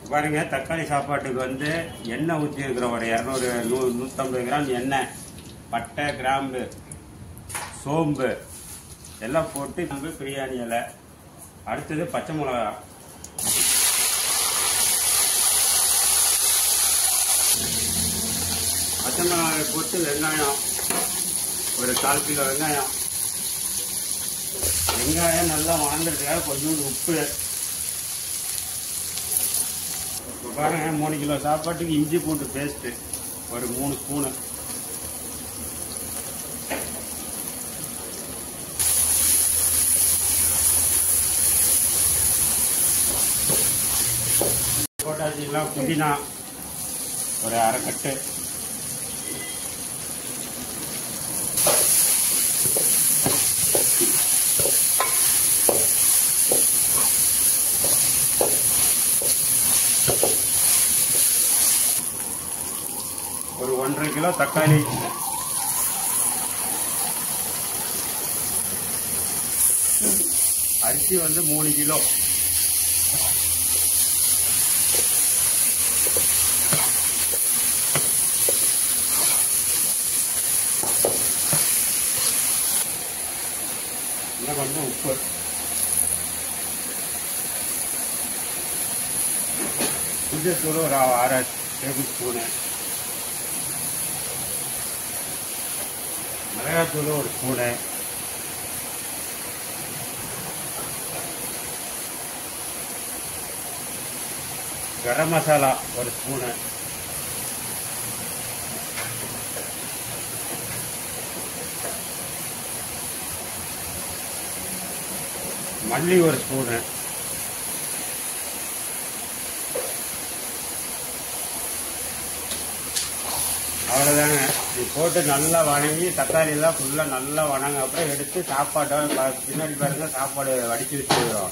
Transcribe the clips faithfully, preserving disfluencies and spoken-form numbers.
பாருங்க, தக்காளி சாப்பாட்டுக்கு வந்து எண்ணெய் ஊற்றி இருக்கிற ஒரு இரநூறு நூ நூற்றம்பது கிராம் எண்ணெய், பட்டை, கிராம்பு, சோம்பு எல்லாம் போட்டு நம்ம பிரியாணி இலை. அடுத்தது பச்சை மிளகா, பச்சை மிளகாய் போட்டு வெங்காயம் ஒரு கால் கிலோ வெங்காயம். வெங்காயம் நல்லா வளர்ந்துருக்காக கொஞ்சம் உப்பு. இப்போ பாருங்க, மூணு கிலோ சாப்பாட்டுக்கு இஞ்சி பூண்டு பேஸ்ட்டு ஒரு மூணு ஸ்பூனு. போட்டாச்சுலாம் புதினா ஒரு அரை கட்டு. ஒரு ஒன்றரை கிலோ தக்காளி, அரிசி வந்து மூணு கிலோ. இன்னும் கொஞ்சம் உப்பு. புளித்தூள் ஒரு அரை டேபிள் ஸ்பூனு. மிளகாத்தூள் ஒரு ஸ்பூனு. கரம் மசாலா ஒரு ஸ்பூனு. மல்லி ஒரு ஸ்பூனு. அவ்வளோதாங்க. இது போட்டு நல்லா வணங்கி தக்காளி எல்லாம் ஃபுல்லாக நல்லா வணங்க அப்புறம் எடுத்து சாப்பாட்டை பின்னாடி பாருங்க, சாப்பாடு வடித்து வச்சுக்கிறோம்.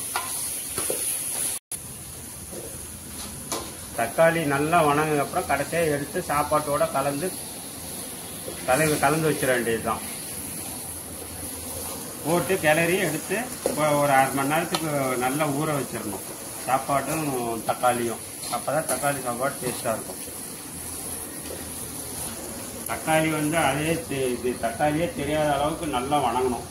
தக்காளி நல்லா வணங்க அப்புறம் கடைசியாக எடுத்து சாப்பாட்டோட கலந்து கலை கலந்து வச்சிட வேண்டியதுதான். போட்டு கிளறி எடுத்து ஒரு அரை மணி நேரத்துக்கு நல்லா ஊற வச்சிடணும், சாப்பாட்டும் தக்காளியும். அப்போ தான் தக்காளி சாப்பாடு டேஸ்ட்டாக இருக்கும். தக்காளி வந்து அதே இது தக்காளியே தெரியாத அளவுக்கு நல்லா வணங்கணும்.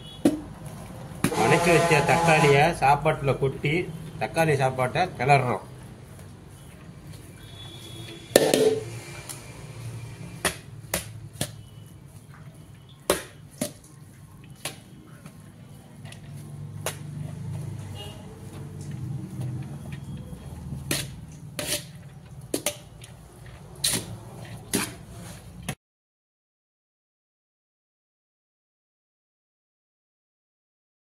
வணக்கி வச்ச தக்காளியை சாப்பாட்டில் கொட்டி தக்காளி சாப்பாட்டை கிளறோம்.